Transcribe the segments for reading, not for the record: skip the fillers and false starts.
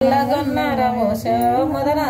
మదన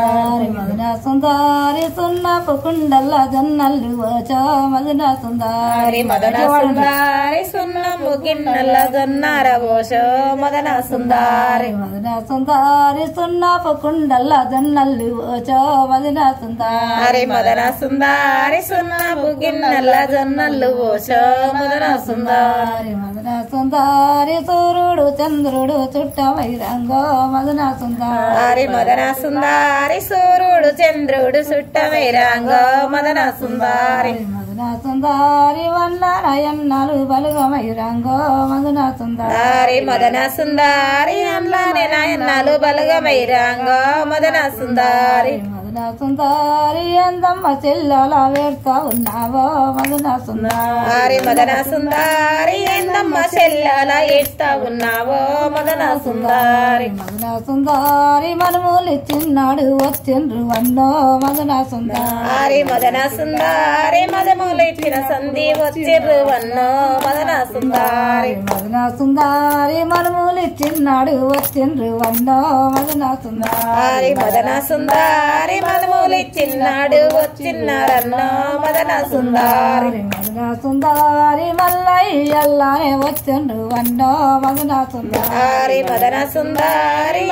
సుందారి సున్నపు కుండల్ల జొన్నల్లు ఓచో మదన సుందారి మదన సుందారి సున్నపు గిన్నెల జొన్నార ఓషో మదన సుందారి మదన సుందారి సున్నపు కుండల్ల జొన్నల్లు ఓచో మదన సుందారి మదన సుందారి సున్నపు గిన్నెల జొన్నల్లు ఓషో మదన సుందారి మదన సుందారి సూర్యుడు చంద్రుడు చుట్టమై రంగో మదన సుందారి మదన సుందారి సూర్యుడు చంద్రుడు చుట్టమై రంగో మదన సుందారి మదన సుందారి వన్నరయన్నలు బలుగమై రంగో మదన సుందారి మదన సుందారి అన్నానే నాయన్నాలు బలగమై రంగో మదన సుందారి మదన సుందారి ఎందమ్మ చెల్లెల వేడుతా ఉన్నావో మదన సుందారి మదన సుందారి ఎందమ్మ చెల్లెల ఏడుస్తా ఉన్నావో మదన సుందారి మదన సుందారి మనములిచ్చిన్నాడు వచ్చిండ్రు వన్నో మదన సుందారి మదన సుందారి మదములిచ్చిన సంధి వచ్చిర్రు వన్నో మదన సుందారి మదన సుందారి మనములిచ్చిన్నాడు వచ్చిండ్రు వన్నో మదన సుందారి మదన సుందారి మదములిచ్చిన్నాడు వచ్చిన్నారన్నో మదన సుందారి మదన సుందారి మల్లయ్యల్లానే వచ్చిండ్రు వన్నో మదన సుందారి మదన సుందారి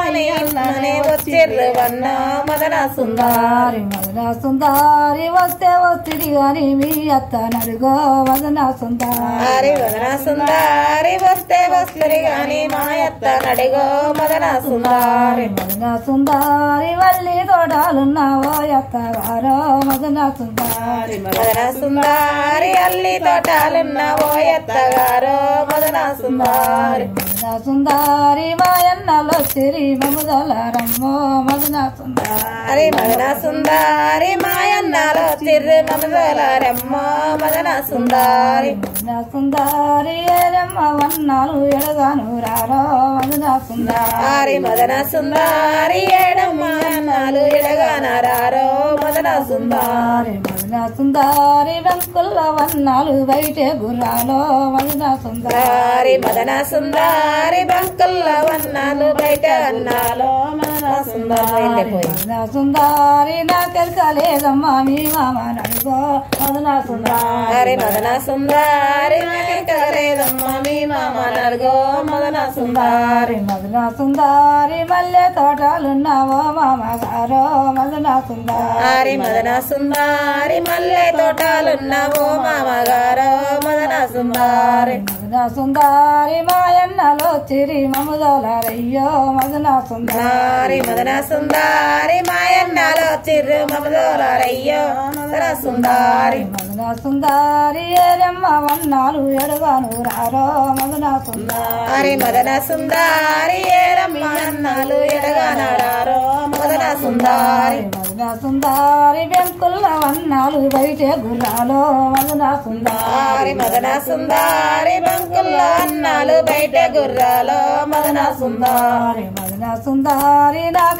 అల్లనే వచ్చిర్రు వన్నో మదన సుందారి మదన సుందారి వస్తే వస్తుంది గాని మీ అత్త నడుగో మదన సుందారి మదన సుందారి వస్తే వస్తుంది గాని మా అత్త నడిగో మదన సుందారి మదన సుందారి వల్లి తోటాలున్నావో అత్తగారో మదన సుందారి మదన సుందారి అల్లి తోటాలున్నావో అత్తగారో మదన సుందారి మదన సుందారి మాయన్నలో సిరి మముదలారమ్మో మదన సుందారి మదన సుందారి మాయన్నాలో చిర్రు మమదలారమ్మో మదన సుందారి మదన సుందారి ఏరమ్మ వన్నాలు ఎడగాను రారో మదన సుందారి మదన సుందారి ఏడమ్మాలు ఎడగానారో మదన సుందారి మదన సుందారి వెంకుల్ల వన్నాలు బయటే గుర్రాలో మదన సుందారి మదన సుందారి బంకుల్ల వన్నాలు బయట అన్నాలో మదన సుందారి మదన సుందారి నాకెరకలేదమ్మా మీ మామ నడుగో మదన సుందారి మదన సుందారి నాకెరకలేదమ్మా మీ మామ నడుగో మదన సుందారి మదన సుందారి మల్లె తోటలున్నావో మామగారో మదన సుందారి మదన సుందారి మల్లె తోటలున్నావో మామగారో మదన సుందారి మదన సుందారి మాయన్నలో చిరి మముదలారయ్యో మదన సుందారి మదన సుందారి మాయన్నాలో చిర్రు మమదోలారయ్యో మదన సుందారి మదన సుందారి ఏరమ్మ వన్నాలు ఎడగాను రారో మదన సుందారి మదన సుందారి ఏరమ్మాలు ఎడగానారో మదన సుందారి మదన సుందారి వెంకుల్ల వన్నాలు బయటే గుర్రాలో మదన సుందారి మదన సుందారి బంకుల్ల అన్నాలు బయట గుర్రాలో మదన సుందారి మదన సుందారి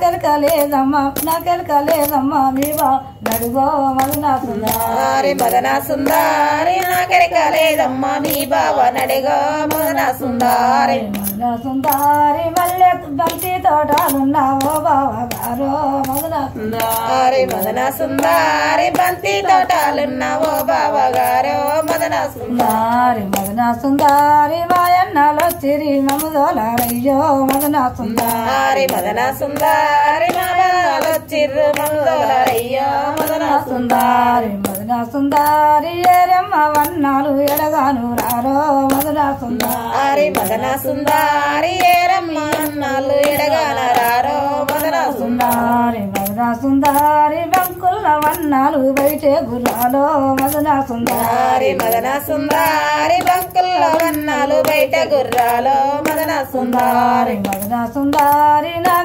నాకెరకలేదమ్మా మీ బా నడుగో మదన సుందారి మదన సుందారి నాకెరకలేదమ్మా మీ బావ నడిగో మదన సుందారి మదన సుందారి మల్లె బంతి తోటలున్నావో బావగారో మదన సుందారి మదన సుందారి బంతి తోటాలున్నావో బావగారో మదన సుందారి మదన సుందారి మాయన్నలో చిరి మముదోలారయ్యో మదన సుందారి మదన సుందారి మాయన్నాలో చిర్రు మమదోలారయ్యో మదన సుందారి మదన సుందారి ఏరమ్మ వన్నాలు ఎడగాను రారో మదన సుందారి మదన సుందారి ఏరమ్మాలు ఎడగానారో మదన సుందారి మదన సుందారి బంకుల్ల వన్నాలు బయటే గుర్రాలో మదన సుందారి మదన సుందారి బంకుల్ల వన్నాలు బయట గుర్రాలో మదన సుందారి మదన సుందారి నాకెరకలేదమ్మా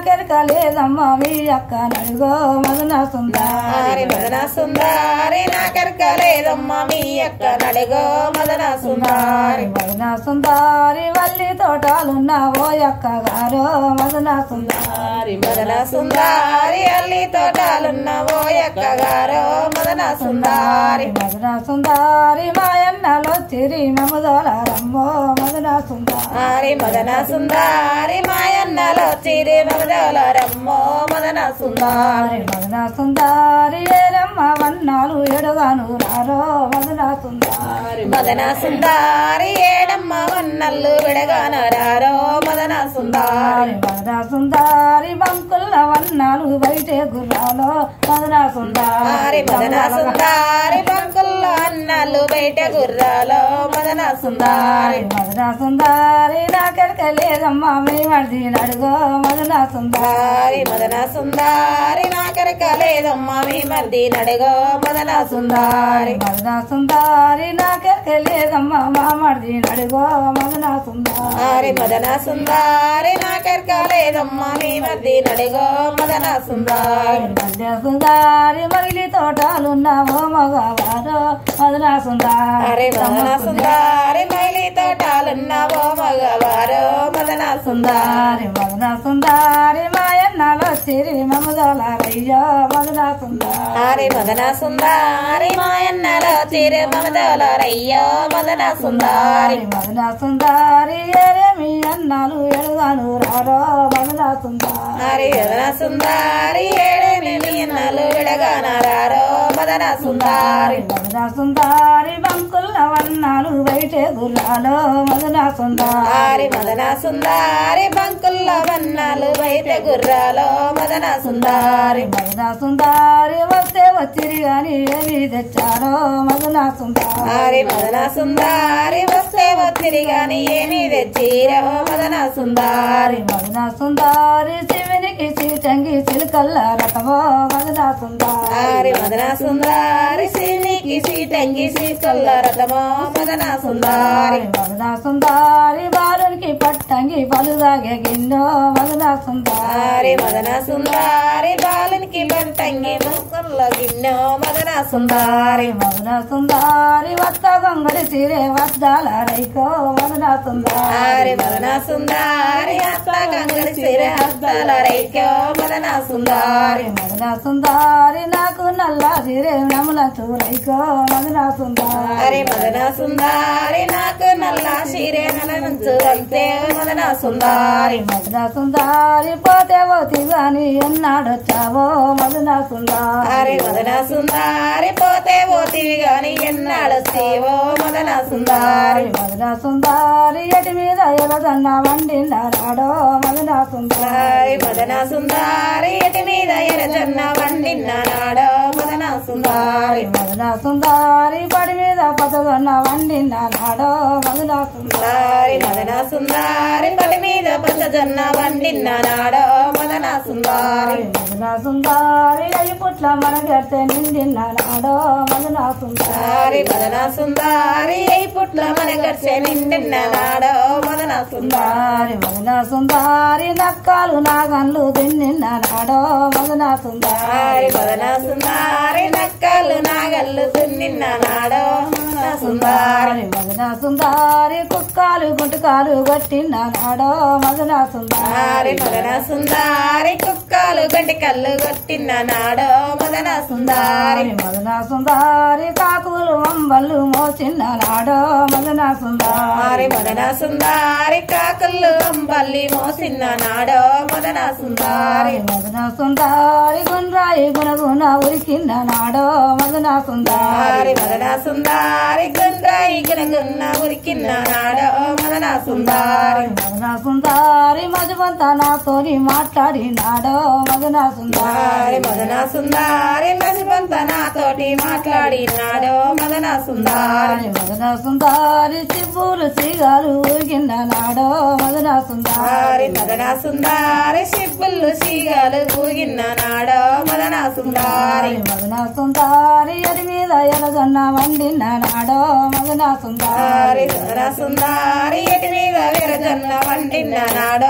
నాకెరక లేదమ్మా మీ అక్క నడుగో మదన సుందారి మదన సుందారి నాకెరక లేదమ్మా మీ అక్క నడుగో మదన సుందారి మదన సుందారి వల్లి తోటాలున్న ఓ అక్క గారు మదన సుందారి మదన సుందారి అల్లి తోటాలున్న ఓ అక్క గారు మదన సుందారి మదన సుందారి మాయన్నలో చిరి మమదోలారమ్మో మదన సుందారి మదన సుందారి మాయన్నలో చిరి మమదోలారమ్మో మదన సుందారి మదన సుందారి ఏరమ్మ వన్నాలు ఎడుగాను రారో మదన సుందారి మదన సుందారి ఏడమ్మ వన్నల్లు విడగానరారో మదన సుందారి మదన సుందారి బంకుల్ల వన్నాలు బయటే గుర్రాలో మదన సుందారి మదన సుందారి బంకుల్లో అన్నాలు బయట గుర్రాలో మదన సుందారి మదన సుందారి నాకెరక లేదమ్మా మీ మడిది నడుగో మదన సుందారి మదన సుందారి నాకెరక లేదమ్మా మీ మరిది నడుగో మదన సుందారి మదన సుందారి నాకెరక లేదమ్మా మా మడిది నడుగో మదన సుందారి మదన సుందారి నాకెరక లేదమ్మా మీ మరిది నడుగో మదన సుందారి మధ్య సుందారి మగిలి తోటాలున్న ఓ మగవారు మదన సుందారి మదన సుందారి మైలి తోటాలున్న ఓ మగవారు మదన సుందారి మదన సుందారి మాయన్నలో చిరి మమదోలారయ్యో మదన సుందారి మదన సుందారి మాయన్నలో చిరి మమదోలారయ్యో మదన సుందారి మదన సుందారి ఏరేమి అన్నాలు ఎడుగాను రారో మదన సుందారి మదన సుందారి ఏడేమి అన్నాలు విడగానరారో మదన సుందారి మదన సుందారి బంకుల్ల వన్నాలు బయటే గుర్రాలో మదన సుందారి మదన సుందారి బంకుల్లో వన్నాలు బయట గుర్రాలో మదన సుందారి మదన సుందారి వస్తే వచ్చిరి గాని ఏమి తెచ్చారో మదన సుందారి మదన సుందారి వస్తే వచ్చిరి గాని ఏమి తెచ్చిరో మదన సుందారి మదన సుందారి శివునికి చీటంగి చిలుకల్ల రథమో మదన సుందారి మదన సుందారి శివునికి సీటంగి సీకల్ల రథమో మదన సుందారి మదన సుందారి బాలునికి పట్టంగి పలుదాగే గిన్నో మదన సుందారి మదన సుందారి బాలునికి పట్టంగి ముక్కల్ల గిన్నో మదన సుందారి మదన సుందారి వత్త గొంగడి సిరే వద్దాల రైకో మదన సుందారి మదన సుందారి అత్త గంగడి సిరే హస్తాల రైకో మదన సుందారి మదన సుందారి నాకు నల్ల సిరే నముల చూరైకో మదన సుందారి మదన సుందారి నాకు నల్ల సిరే నలంచు అంతే మదన సుందారి మదన సుందారి పోతే పోతి గాని ఎన్నాడొచ్చావో మదన సుందారి మదన సుందారి పోతే పోతివి గాని ఎన్నాడొస్తేవో మదన సుందారి మదన సుందారి ఎటి మీద ఎలదన్న వండిన రాడో మదన సుందారి మదన సుందారి ఎటి మీద ఎరజన్న వండిన నాడో మదన సుందారి మదన సుందారి పడి మీద పదగొన్న వండిన నాడో మదన సుందారి మదన సుందారి పడి మీద పచ్చజొన్న వండిన నాడో మదన సుందారి మదన సుందారి అయ్యి పుట్ల మనగెడితే నిండిన నాడో మదన సుందారి మదన సుందారి ఏ పుట్ల మన గడిచే నిండిన నాడో మదన సుందారి మదన సుందారి నక్కాలు నాగన్లు తిన్నిన నాడో మదన సుందారి మదన సుందారి నక్కలు నాగల్లు దున్నిన నాడో మదన సుందారి మదన సుందారి కుక్కలు గుంటకాలు కొట్టిన నాడో మదన సుందారి మదన సుందారి కుక్కలు గంటికల్లు కొట్టిన నాడో మదన సుందారి మదన సుందారి కాకులు అంబళ్ళు మోసిన నాడో మదన సుందారి మదన సుందారి కాకులు అంబల్లి మోసిన నాడో మదన సుందారి మదన సుందారి గుండ్రాయి గుణగుణ ఉరికిన నాడో మదన సుందారి మదన సుందారి గుండ్రాయి గునగున్న ఉరికిన నాడో మదన సుందారి మదన సుందారి మధువంత నాతోని మాట్లాడినాడో మదన సుందారి మదన సుందారి మసిబంత నాతోటి మాట్లాడినాడో మదన సుందారి మదన సుందారి చిబ్బులు సిగాలు ఊగిన నాడో మదన సుందారి మదన సుందారి సిబ్బులు సీగలు ఊగిన నాడో మదన సుందారి మదన సుందారి ఎడి మీద ఎలగన్న వండిన నాడో మదన సుందారి మదన సుందారి ఎటి మీద విరజన్న వండిన నాడో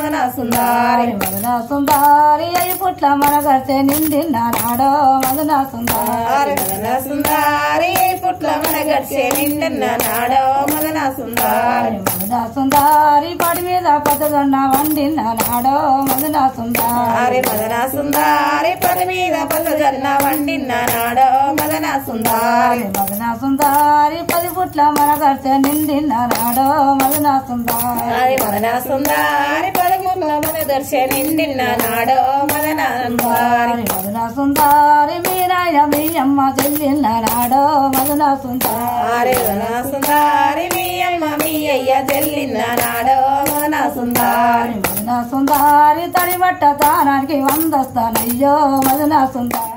మదన సుందారి మదన సుందారి అయి పుట్ల మనగడితే నిండిన నాడో మదన సుందారి మదన సుందారి పుట్ల మన గడిచే నిండిన నాడో మదన సుందారి మదన సుందారి పడి మీద పదగన్న వండిన నాడో మదన సుందారి మదన సుందారి పది మీద పదగన్న వండిన నాడో మదన సుందారి మదన సుందారి 10 పుట్ల మనగడితే నిండిన నాడో మదన సుందారి మదన సుందారి 10 పుట్ల మన గడిచే నిండిన నాడో మదన సుందారి మదన సుందారి మీరాయ మీ అమ్మ చెల్లిన నాడో మదన సుందారి మదన సుందారి మీ అమ్మ మీ అయ్య చెల్లిన నాడో మదన సుందారి మదన సుందారి తడి బట్ట తానానికి వందస్తానయ్యో మదన సుందారి